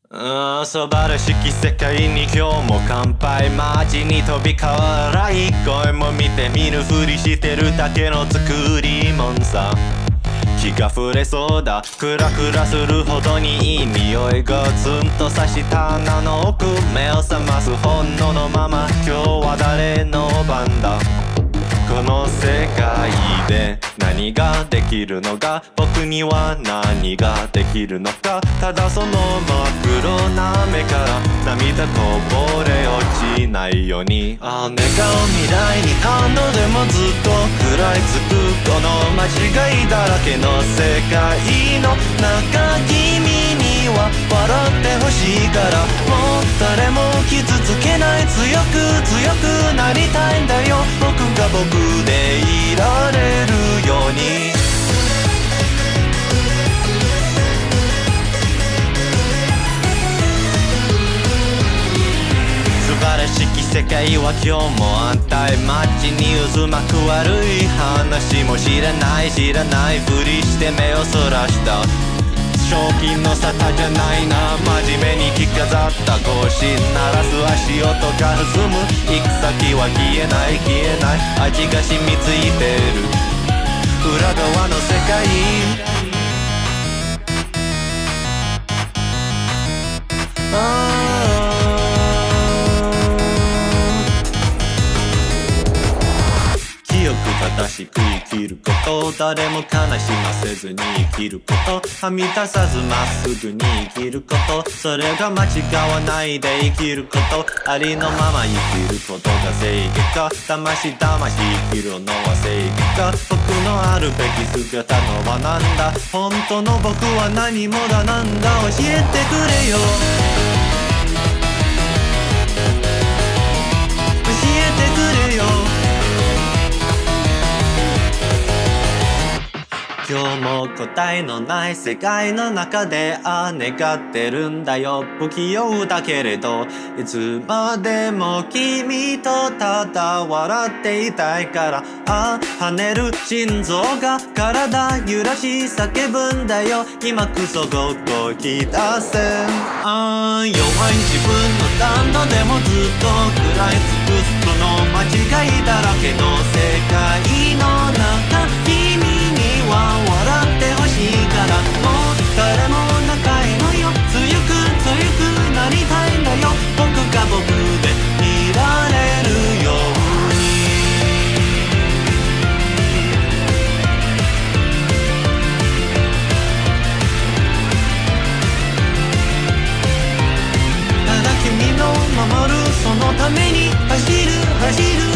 素晴らしき世界に今日も乾杯。街に飛び交う荒い声も見て見ぬふりしてるだけの作りもんさ。気が触れそうだ、クラクラするほどにいい匂いがツンとさした穴の奥、目を覚ます本能のまま今日は誰の番だ。この世界で何ができるのか、僕には何ができるのか。ただその真っ黒な目から涙こぼれ落ちないように、願う未来に何度でもずっと食らいつくこの間違いだらけの世界の中、君には笑ってほしいから、もう誰も傷つけない、強くなりたいんだよ。僕が僕でいられるように。素晴らしき世界は今日も安泰。街に渦巻く悪い話も知らないふりして目をそらした。賞金の沙汰じゃないな、真面目に着飾った格子鳴らす足音が弾む。行く先は消えない味が染みついてる裏側の世界。清く正しく生きること、誰も悲しませずに生きること、はみ出さずまっすぐに生きること、それが間違わないで生きること、ありのまま生きることが正義か、魂生きるのは正義か。僕のあるべき姿のはなんだ、本当の僕は何もだなんだ、教えてくれよ、教えてくれよ。今日も答えのない世界の中で願ってるんだよ。不器用だけれどいつまでも君とただ笑っていたいから、跳ねる心臓が体揺らし叫ぶんだよ。今こそ動き出せ。弱い自分の何度でもずっと食らいつくその間違いだらけの世界の中、君には笑ってほしいから、もう誰も仲いいのよ。強くなりたいんだよ。僕が僕でいられるように。ただ君の守るそのために走る